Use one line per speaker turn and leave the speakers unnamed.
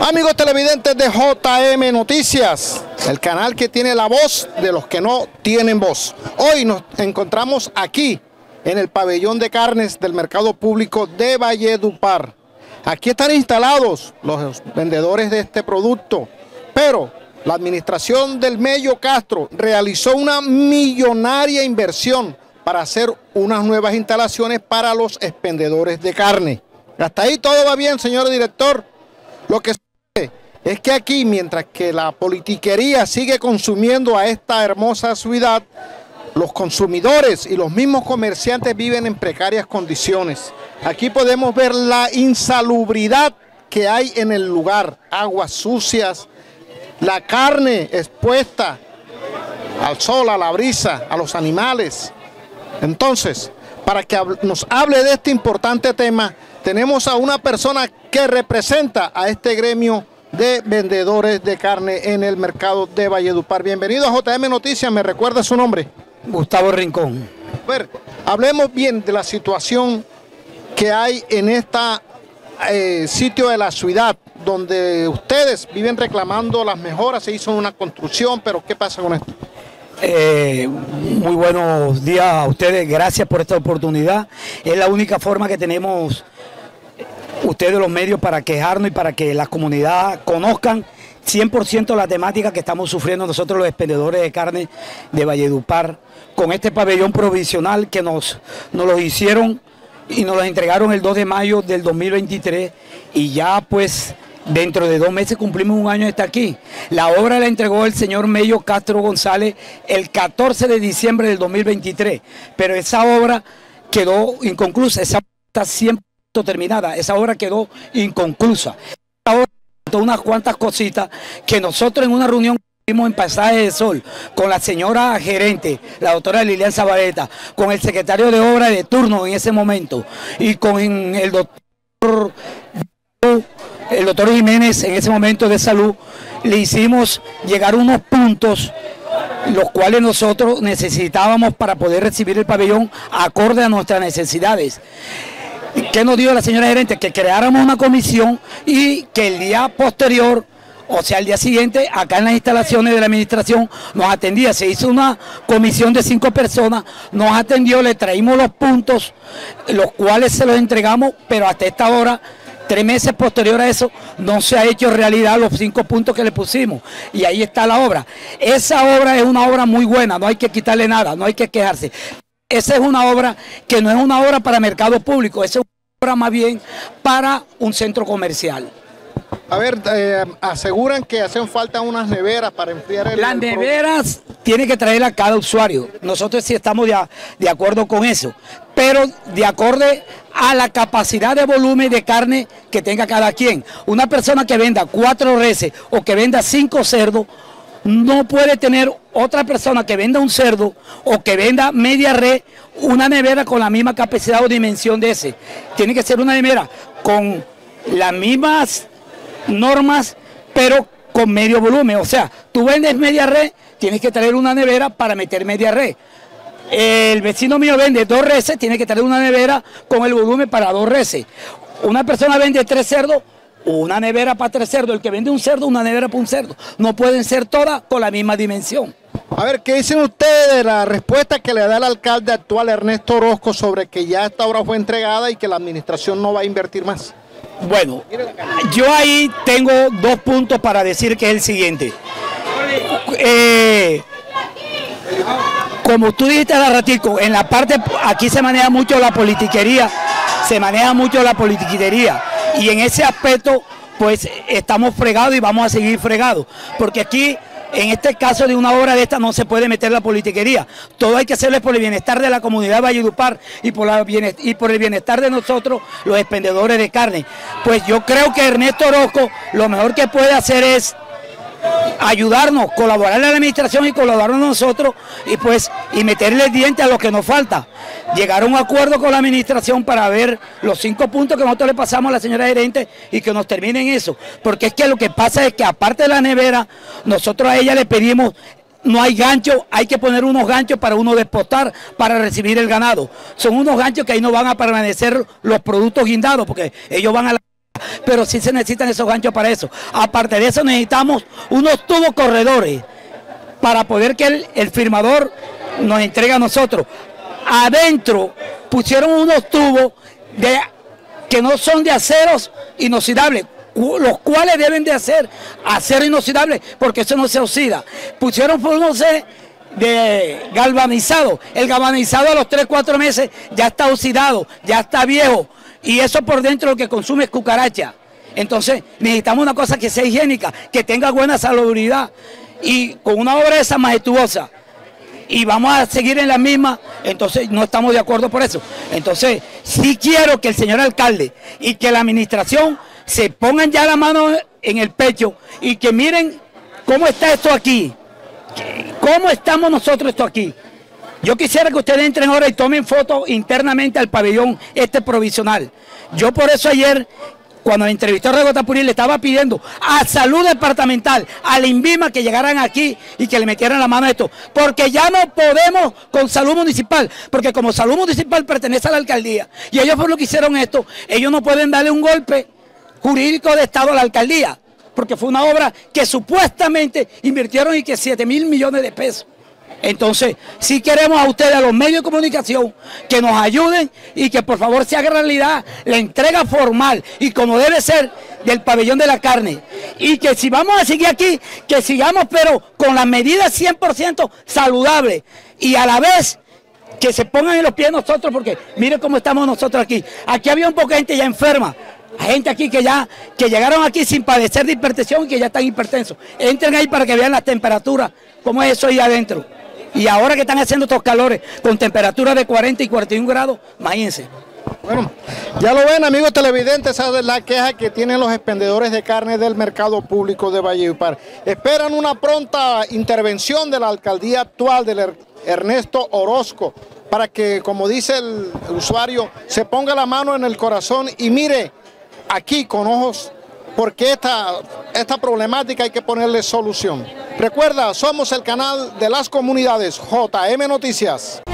Amigos televidentes de JM Noticias, el canal que tiene la voz de los que no tienen voz. Hoy nos encontramos aquí en el pabellón de carnes del mercado público de Valledupar. Aquí están instalados los vendedores de este producto, pero la administración del Mello Castro realizó una millonaria inversión para hacer unas nuevas instalaciones para los expendedores de carne. Hasta ahí todo va bien, señor director. Lo que sucede es que aquí, mientras que la politiquería sigue consumiendo a esta hermosa ciudad, los consumidores y los mismos comerciantes viven en precarias condiciones. Aquí podemos ver la insalubridad que hay en el lugar, aguas sucias, la carne expuesta al sol, a la brisa, a los animales. Entonces, para que nos hable de este importante tema, tenemos a una persona que representa a este gremio de vendedores de carne en el mercado de Valledupar. Bienvenido a JM Noticias, ¿me recuerda su nombre?
Gustavo Rincón.
A ver, hablemos bien de la situación que hay en este sitio de la ciudad, donde ustedes viven reclamando las mejoras, se hizo una construcción, pero ¿qué pasa con esto?
Muy buenos días a ustedes, gracias por esta oportunidad. Es la única forma que tenemos ustedes los medios para quejarnos y para que la comunidad conozcan 100% la temática que estamos sufriendo nosotros los expendedores de carne de Valledupar, con este pabellón provisional que nos lo hicieron y nos lo entregaron el 2 de mayo del 2023 y ya pues dentro de 2 meses cumplimos un año de estar aquí. La obra la entregó el señor Mello Castro González el 14 de diciembre del 2023, pero esa obra quedó inconclusa, esa obra está siempre terminada, esa obra quedó inconclusa. Esa obra unas cuantas cositas que nosotros en una reunión que tuvimos en Pasaje de Sol con la señora gerente, la doctora Lilian Zabaleta, con el secretario de obra de turno en ese momento y con el doctor Jiménez en ese momento de salud, le hicimos llegar unos puntos los cuales nosotros necesitábamos para poder recibir el pabellón acorde a nuestras necesidades. ¿Qué nos dijo la señora gerente? Que creáramos una comisión y que el día posterior, o sea el día siguiente, acá en las instalaciones de la administración nos atendía. Se hizo una comisión de 5 personas, nos atendió, le traímos los puntos, los cuales se los entregamos, pero hasta esta hora, 3 meses posterior a eso, no se ha hecho realidad los 5 puntos que le pusimos. Y ahí está la obra. Esa obra es una obra muy buena, no hay que quitarle nada, no hay que quejarse. Esa es una obra que no es una obra para mercado público, esa es una obra más bien para un centro comercial.
A ver, aseguran que hacen falta unas neveras para enfriar el...
Las neveras tiene que traer a cada usuario, nosotros sí estamos de acuerdo con eso, pero de acuerdo a la capacidad de volumen de carne que tenga cada quien. Una persona que venda 4 reses o que venda 5 cerdos, no puede tener otra persona que venda un cerdo o que venda media red, una nevera con la misma capacidad o dimensión de ese. Tiene que ser una nevera con las mismas normas, pero con medio volumen. O sea, tú vendes media red, tienes que traer una nevera para meter media red. El vecino mío vende 2 reses, tiene que traer una nevera con el volumen para 2 reses. Una persona vende 3 cerdos, una nevera para 3 cerdos. El que vende un cerdo, una nevera para un cerdo. No pueden ser todas con la misma dimensión.
A ver, ¿qué dicen ustedes de la respuesta que le da el alcalde actual Ernesto Orozco sobre que ya esta obra fue entregada y que la administración no va a invertir más?
Bueno, yo ahí tengo 2 puntos para decir que es el siguiente. Como tú dijiste hace ratico, en la parte, aquí se maneja mucho la politiquería, y en ese aspecto pues estamos fregados y vamos a seguir fregados, porque aquí en este caso de una obra de esta no se puede meter la politiquería, todo hay que hacerlo por el bienestar de la comunidad de Valledupar y por el bienestar de nosotros los expendedores de carne. Pues yo creo que Ernesto Orozco lo mejor que puede hacer es ayudarnos, colaborarle a la administración y colaborarnos a nosotros y meterle el diente a lo que nos falta. Llegar a un acuerdo con la administración para ver los 5 puntos que nosotros le pasamos a la señora gerente y que nos terminen eso. Porque es que lo que pasa es que aparte de la nevera, nosotros a ella le pedimos, no hay gancho, hay que poner unos ganchos para uno despostar para recibir el ganado. Son unos ganchos que ahí no van a permanecer los productos guindados porque ellos van a la... pero sí se necesitan esos ganchos para eso. Aparte de eso necesitamos unos tubos corredores para poder que el firmador nos entregue a nosotros. Adentro pusieron unos tubos que no son de aceros inoxidables, los cuales deben de ser acero inoxidable porque eso no se oxida. Pusieron unos de galvanizado. El galvanizado a los 3-4 meses ya está oxidado, ya está viejo, y eso por dentro lo que consume es cucaracha. Entonces necesitamos una cosa que sea higiénica, que tenga buena salubridad, y con una obra esa majestuosa y vamos a seguir en la misma, entonces no estamos de acuerdo por eso. Entonces sí quiero que el señor alcalde y que la administración se pongan ya la mano en el pecho y que miren cómo está esto aquí, cómo estamos nosotros esto aquí. Yo quisiera que ustedes entren ahora y tomen fotos internamente al pabellón provisional. Yo por eso ayer, cuando me entrevistó a Rego Tapurí, le estaba pidiendo a Salud Departamental, al INVIMA, que llegaran aquí y que le metieran la mano a esto, porque ya no podemos con Salud Municipal, porque como Salud Municipal pertenece a la alcaldía, y ellos por lo que hicieron esto, ellos no pueden darle un golpe jurídico de Estado a la alcaldía, porque fue una obra que supuestamente invirtieron y que 7.000 millones de pesos. Entonces, sí queremos a ustedes, a los medios de comunicación, que nos ayuden y que por favor se haga realidad la entrega formal y como debe ser del pabellón de la carne. Y que si vamos a seguir aquí, que sigamos pero con las medidas 100% saludables y a la vez que se pongan en los pies nosotros, porque miren cómo estamos nosotros aquí. Aquí había un poco de gente ya enferma. Hay gente aquí que llegaron aquí sin padecer de hipertensión y que ya están hipertensos. Entren ahí para que vean las temperaturas, cómo es eso ahí adentro. Y ahora que están haciendo estos calores con temperaturas de 40 y 41 grados, imagínense.
Bueno, ya lo ven, amigos televidentes, esa es la queja que tienen los expendedores de carne del mercado público de Valledupar. Esperan una pronta intervención de la alcaldía actual, del Ernesto Orozco, para que, como dice el usuario, se ponga la mano en el corazón y mire aquí con ojos, porque esta problemática hay que ponerle solución. Recuerda, somos el canal de las comunidades, JM Noticias.